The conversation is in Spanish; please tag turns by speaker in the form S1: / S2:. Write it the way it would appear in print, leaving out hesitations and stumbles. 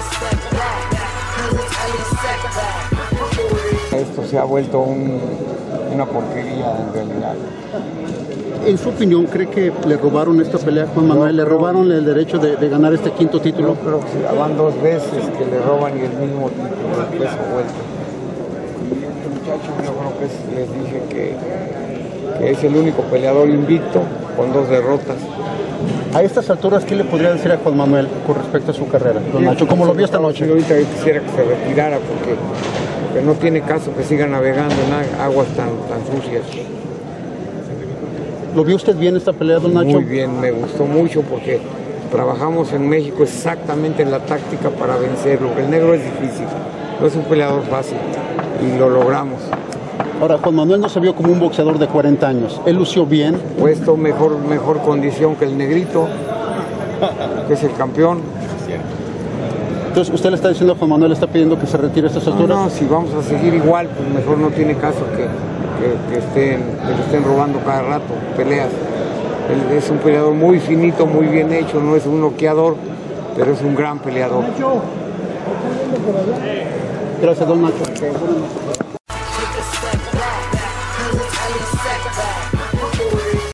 S1: Esto se ha vuelto una porquería en realidad.
S2: En su opinión, ¿cree que le robaron esta pelea a Juan Manuel? ¿Le robaron el derecho de ganar este quinto título?
S1: Yo creo que van 2 veces que le roban y el mismo título, el peso vuelto. Y este muchacho, yo creo que les dije que es el único peleador invicto con 2 derrotas.
S2: A estas alturas, ¿qué le podría decir a Juan Manuel con respecto a su carrera, don Nacho? ¿Cómo lo vio esta noche?
S1: Ahorita yo quisiera que se retirara porque no tiene caso que siga navegando en aguas tan sucias.
S2: ¿Lo vio usted bien esta pelea, don Nacho?
S1: Muy bien, me gustó mucho porque trabajamos en México exactamente en la táctica para vencerlo. El negro es difícil, no es un peleador fácil y lo logramos.
S2: Ahora, Juan Manuel no se vio como un boxeador de 40 años. Él lució bien.
S1: Puesto mejor condición que el negrito, que es el campeón.
S2: Entonces, ¿usted le está diciendo a Juan Manuel, le está pidiendo que se retire a estas alturas?
S1: No, si vamos a seguir igual, pues mejor no tiene caso que le estén robando cada rato peleas. Él es un peleador muy finito, muy bien hecho, no es un noqueador, pero es un gran peleador.
S2: Gracias, don Nacho.